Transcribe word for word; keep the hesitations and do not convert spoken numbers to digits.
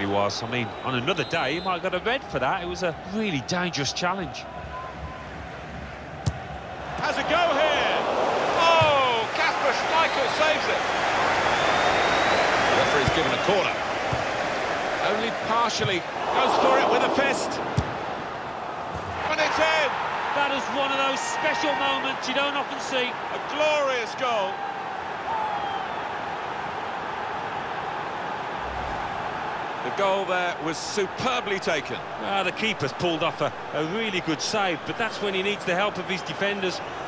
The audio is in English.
certainly was. I mean, on another day, he might have got a red for that. It was a really dangerous challenge. Has a go here. Oh, Kasper Schmeichel saves it. The referee's given a corner. Only partially goes for it with a fist. And it's in. That is one of those special moments you don't often see. A glorious goal. The goal there was superbly taken. Ah, the keeper's pulled off a, a really good save, but that's when he needs the help of his defenders.